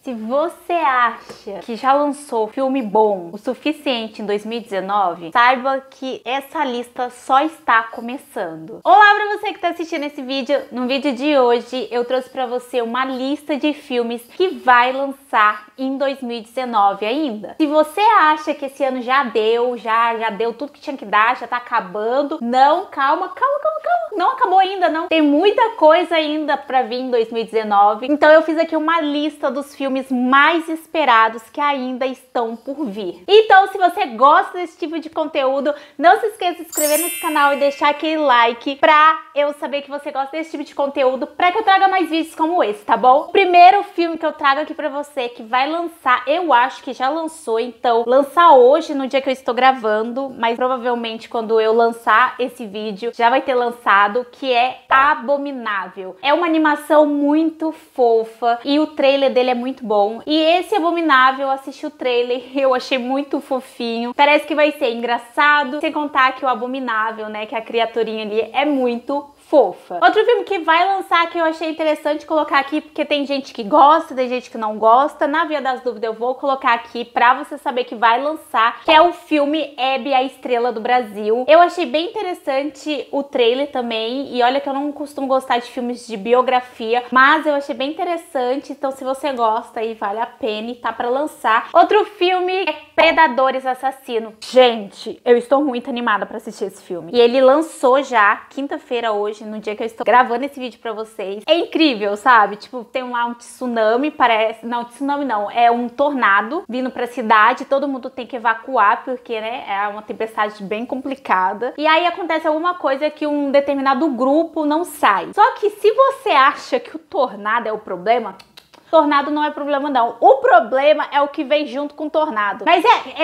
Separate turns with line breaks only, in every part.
Se você acha que já lançou filme bom o suficiente em 2019, saiba que essa lista só está começando. Olá para você que está assistindo esse vídeo. No vídeo de hoje eu trouxe para você uma lista de filmes que vai lançar em 2019 ainda. Se você acha que esse ano já deu tudo que tinha que dar, já tá acabando, não, calma. Não acabou ainda, não. Tem muita coisa ainda pra vir em 2019. Então eu fiz aqui uma lista dos filmes mais esperados que ainda estão por vir. Então, se você gosta desse tipo de conteúdo, não se esqueça de se inscrever nesse canal e deixar aquele like pra eu saber que você gosta desse tipo de conteúdo, pra que eu traga mais vídeos como esse, tá bom? O primeiro filme que eu trago aqui pra você, que vai lançar, eu acho que já lançou, então lançar hoje, no dia que eu estou gravando, mas provavelmente quando eu lançar esse vídeo, já vai ter lançado, que é Abominável. É uma animação muito fofa e o trailer dele é muito bom. E esse Abominável, eu assisti o trailer, eu achei muito fofinho. Parece que vai ser engraçado, sem contar que o Abominável, né, que a criaturinha ali é muito fofa. Outro filme que vai lançar que eu achei interessante colocar aqui, porque tem gente que gosta, tem gente que não gosta. Na via das dúvidas eu vou colocar aqui pra você saber que vai lançar, que é o filme Hebe, a Estrela do Brasil. Eu achei bem interessante o trailer também, e olha que eu não costumo gostar de filmes de biografia, mas eu achei bem interessante, então se você gosta aí, vale a pena e tá pra lançar. Outro filme é Predadores Assassino. Gente, eu estou muito animada pra assistir esse filme. E ele lançou já, quinta-feira hoje, no dia que eu estou gravando esse vídeo pra vocês. É incrível, sabe? Tipo, tem lá um tsunami, parece... Não, tsunami não. É um tornado vindo pra cidade. Todo mundo tem que evacuar, porque, né, é uma tempestade bem complicada. E aí acontece alguma coisa que um determinado grupo não sai. Só que se você acha que o tornado é o problema... Tornado não é problema não. O problema é o que vem junto com o tornado. Mas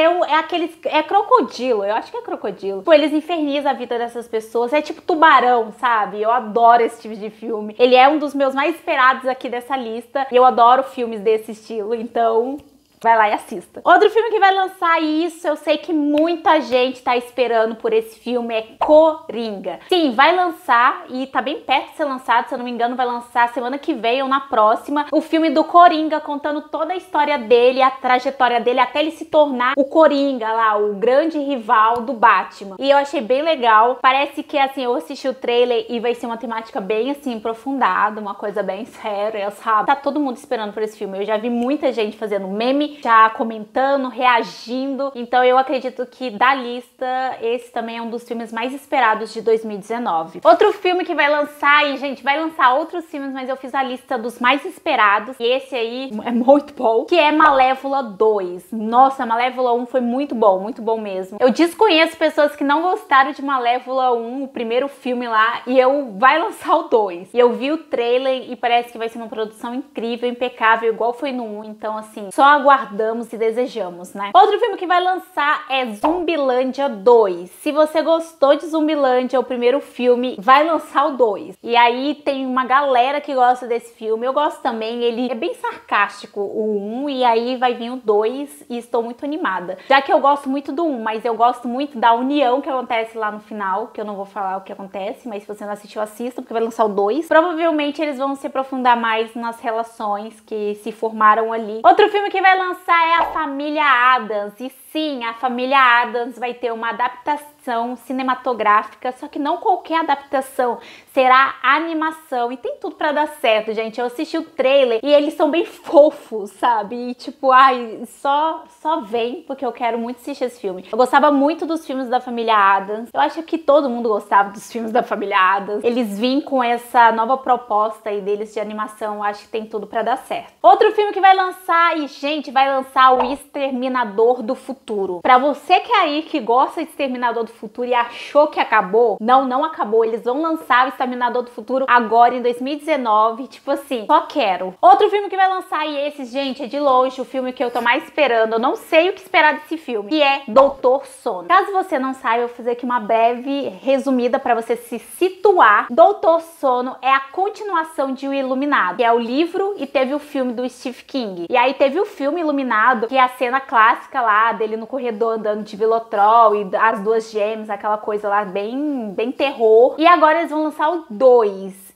é crocodilo. Eu acho que é crocodilo. Tipo, eles infernizam a vida dessas pessoas. É tipo Tubarão, sabe? Eu adoro esse tipo de filme. Ele é um dos meus mais esperados aqui dessa lista. E eu adoro filmes desse estilo. Então... vai lá e assista. Outro filme que vai lançar, e isso eu sei que muita gente tá esperando por esse filme, é Coringa. Sim, vai lançar e tá bem perto de ser lançado, se eu não me engano vai lançar semana que vem ou na próxima, o filme do Coringa, contando toda a história dele, a trajetória dele até ele se tornar o Coringa lá, o grande rival do Batman. E eu achei bem legal, parece que assim, eu assisti o trailer e vai ser uma temática bem assim, aprofundada, uma coisa bem séria, sabe? Tá todo mundo esperando por esse filme, eu já vi muita gente fazendo meme, já comentando, reagindo. Então eu acredito que da lista, esse também é um dos filmes mais esperados de 2019. Outro filme que vai lançar, e gente, vai lançar outros filmes, mas eu fiz a lista dos mais esperados. E esse aí é muito bom, que é Malévola 2. Nossa, Malévola 1 foi muito bom mesmo. Eu desconheço pessoas que não gostaram de Malévola 1, o primeiro filme lá, e vai lançar o 2. E eu vi o trailer e parece que vai ser uma produção incrível, impecável, igual foi no 1. Então assim, só aguardamos e desejamos, né? Outro filme que vai lançar é Zumbilândia 2. Se você gostou de Zumbilândia, o primeiro filme, vai lançar o 2. E aí tem uma galera que gosta desse filme. Eu gosto também, ele é bem sarcástico, o 1, e aí vai vir o 2 e estou muito animada. Já que eu gosto muito do 1, mas eu gosto muito da união que acontece lá no final, que eu não vou falar o que acontece, mas se você não assistiu, assista, porque vai lançar o 2. Provavelmente eles vão se aprofundar mais nas relações que se formaram ali. Outro filme que vai lançar é A Família Addams. E sim, A Família Addams vai ter uma adaptação cinematográfica, só que não qualquer adaptação, será animação. E tem tudo pra dar certo, gente. Eu assisti o trailer e eles são bem fofos, sabe? E tipo, ai, só vem, porque eu quero muito assistir esse filme. Eu gostava muito dos filmes da Família Addams. Eu acho que todo mundo gostava dos filmes da Família Addams. Eles vêm com essa nova proposta aí deles de animação. Eu acho que tem tudo pra dar certo. Outro filme que vai lançar, e gente, vai lançar o Exterminador do Futuro. Pra você que é aí que gosta de Exterminador do Futuro e achou que acabou, não acabou. Eles vão lançar o Exterminador do Futuro agora em 2019, tipo assim, só quero. Outro filme que vai lançar, e esse, gente, é de longe o filme que eu tô mais esperando, eu não sei o que esperar desse filme, que é Doutor Sono. Caso você não saiba, eu vou fazer aqui uma breve resumida pra você se situar. Doutor Sono é a continuação de O Iluminado, que é o livro, e teve o filme do Stephen King. E aí teve o filme Iluminado, que é a cena clássica lá dele no corredor andando de Velotrol e as duas gêmeas, aquela coisa lá bem terror. E agora eles vão lançar o 2.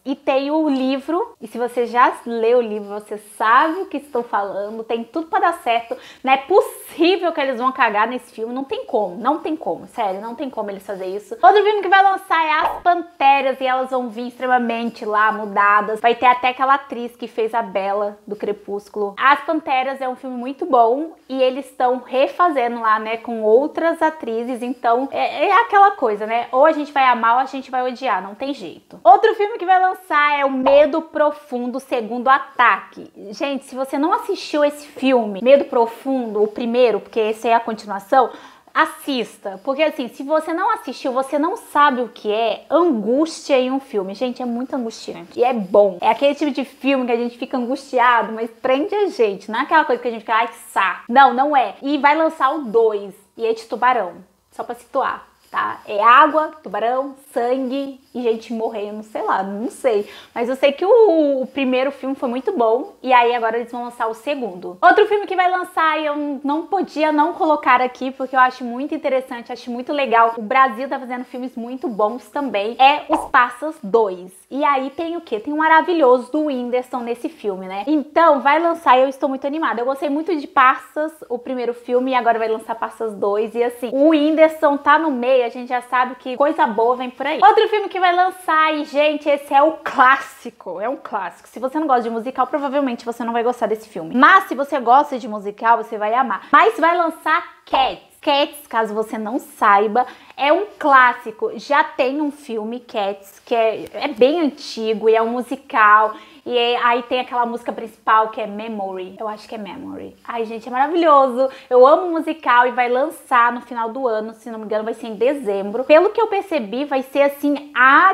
e tem o livro. E se você já leu o livro, você sabe o que estou falando. Tem tudo pra dar certo. Não é possível que eles vão cagar nesse filme. Não tem como, não tem como. Sério, não tem como eles fazerem isso. Outro filme que vai lançar é As Panteras. E elas vão vir extremamente lá mudadas. Vai ter até aquela atriz que fez a Bella do Crepúsculo. As Panteras é um filme muito bom. E eles estão refazendo lá, né, com outras atrizes. Então é aquela coisa, né? Ou a gente vai amar ou a gente vai odiar. Não tem jeito. Outro filme que vai lançar é o Medo Profundo, Segundo Ataque. Gente, se você não assistiu esse filme, Medo Profundo, o primeiro, porque esse é a continuação, assista. Porque assim, se você não assistiu, você não sabe o que é angústia em um filme. Gente, é muito angustiante. E é bom. É aquele tipo de filme que a gente fica angustiado, mas prende a gente. Não é aquela coisa que a gente fica, ai, saco. Não, não é. E vai lançar o 2, e é de tubarão. Só pra situar. Tá? É água, tubarão, sangue e gente morrendo, sei lá, não sei. Mas eu sei que o primeiro filme foi muito bom e aí agora eles vão lançar o segundo. Outro filme que vai lançar e eu não podia não colocar aqui porque eu acho muito interessante, acho muito legal. O Brasil tá fazendo filmes muito bons também. É Os Passas 2. E aí tem o quê? Tem o maravilhoso do Whindersson nesse filme, né? Então vai lançar e eu estou muito animada. Eu gostei muito de Passas, o primeiro filme, e agora vai lançar Passas 2. E assim, o Whindersson tá no meio, a gente já sabe que coisa boa vem por aí. Outro filme que vai lançar, e gente, esse é o clássico, é um clássico. Se você não gosta de musical, provavelmente você não vai gostar desse filme. Mas se você gosta de musical, você vai amar. Mas vai lançar Cats. Cats, caso você não saiba, é um clássico. Já tem um filme, Cats, que é bem antigo e é um musical. E aí tem aquela música principal que é Memory. Eu acho que é Memory. Ai, gente, é maravilhoso. Eu amo musical e vai lançar no final do ano. Se não me engano, vai ser em dezembro. Pelo que eu percebi, vai ser assim,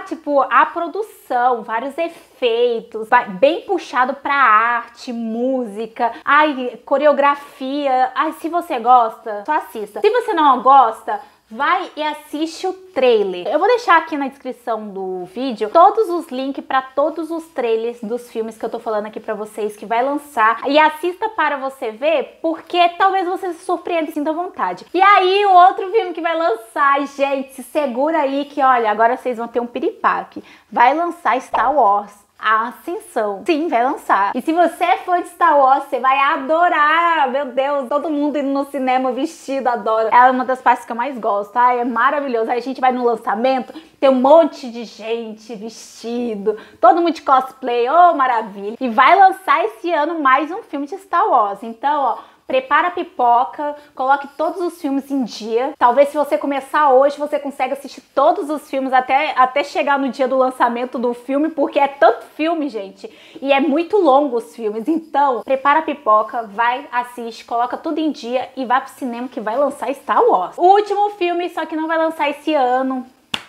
a produção, vários efeitos, bem puxado pra arte, música, ai, coreografia. Ai, se você gosta, só assista. Se você não gosta, vai e assiste o trailer. Eu vou deixar aqui na descrição do vídeo todos os links para todos os trailers dos filmes que eu tô falando aqui pra vocês que vai lançar. E assista para você ver, porque talvez você se surpreenda e sinta vontade. E aí, o outro filme que vai lançar, gente, se segura aí que, olha, agora vocês vão ter um piripaque. Vai lançar Star Wars. A Ascensão. Sim, vai lançar. E se você é fã de Star Wars, você vai adorar. Meu Deus, todo mundo indo no cinema vestido, adora. É uma das partes que eu mais gosto, tá? É maravilhoso. Aí a gente vai no lançamento, tem um monte de gente vestido, todo mundo de cosplay, oh, maravilha. E vai lançar esse ano mais um filme de Star Wars. Então, ó, prepara a pipoca, coloque todos os filmes em dia. Talvez se você começar hoje, você consiga assistir todos os filmes até chegar no dia do lançamento do filme, porque é tanto filme, gente. E é muito longo os filmes. Então, prepara a pipoca, vai, assiste, coloca tudo em dia e vai pro cinema que vai lançar Star Wars. O último filme, só que não vai lançar esse ano.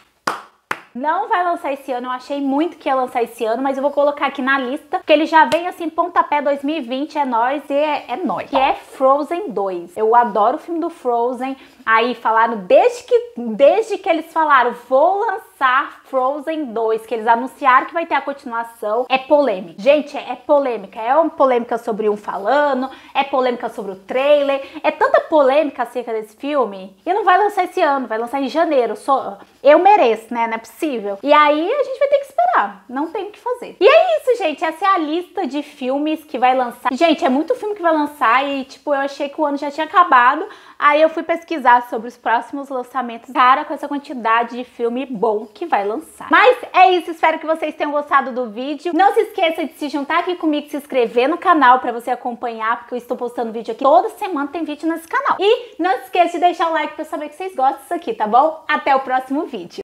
Não vai lançar esse ano, eu achei muito que ia lançar esse ano, mas eu vou colocar aqui na lista, porque ele já vem assim, pontapé 2020, é nóis e é nóis. Que é Frozen 2. Eu adoro o filme do Frozen. Aí falaram, desde que eles falaram, vou lançar Frozen 2, que eles anunciaram que vai ter a continuação, é polêmica. Gente, é polêmica. É uma polêmica sobre um falando, é polêmica sobre o trailer, é tanta polêmica acerca desse filme. E não vai lançar esse ano, vai lançar em janeiro. Eu mereço, né? Não é possível. E aí a gente vai ter que esperar. Não tem o que fazer. E é isso, gente. Essa é a lista de filmes que vai lançar. Gente, é muito filme que vai lançar e, tipo, eu achei que o ano já tinha acabado. Aí eu fui pesquisar sobre os próximos lançamentos. Cara, com essa quantidade de filme bom que vai lançar. Mas é isso. Espero que vocês tenham gostado do vídeo. Não se esqueça de se juntar aqui comigo, se inscrever no canal pra você acompanhar, porque eu estou postando vídeo aqui. Toda semana tem vídeo nesse canal. E não se esqueça de deixar o like pra eu saber que vocês gostam disso aqui, tá bom? Até o próximo vídeo.